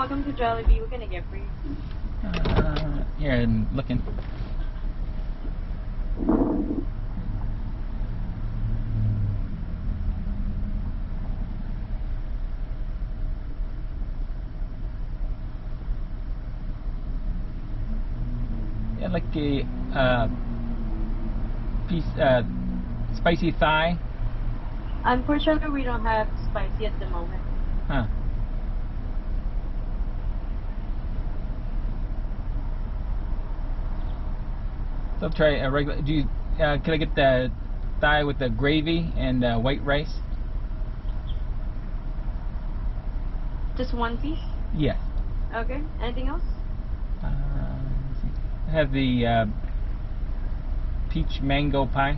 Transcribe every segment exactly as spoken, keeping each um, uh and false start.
welcome to Jollibee. What can I get for you? Uh, here, I'm looking. Yeah, like a uh, piece, uh, spicy thigh. Unfortunately, we don't have spicy at the moment. Huh. So I'll try a regular. Do you? Uh, can I get the thigh with the gravy and uh, white rice? Just one piece? Yes. Okay. Anything else? Uh, let's see. I have the uh, peach mango pie.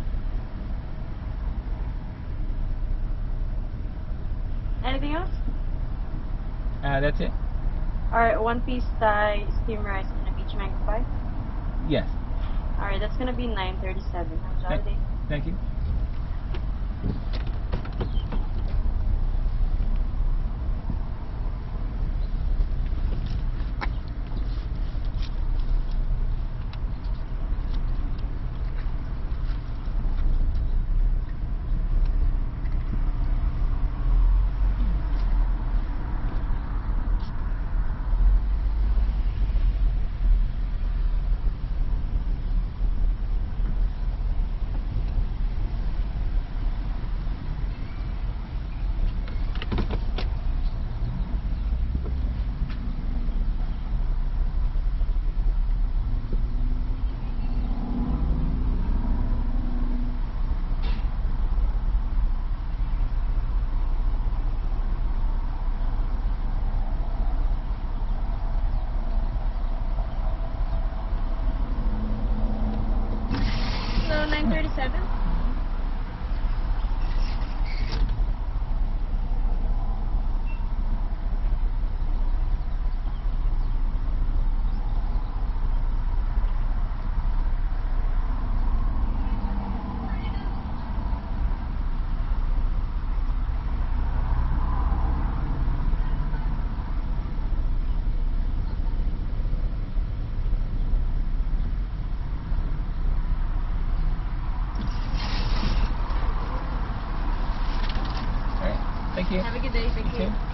Anything else? Uh, that's it. Alright, one piece Thai steamed rice and a peach mango pie. Yes. Alright, that's gonna be nine thirty-seven. Thank, JolliDay. thank you. So nine thirty-seven? All right. Thank you. Have a good day. Thank you. Okay.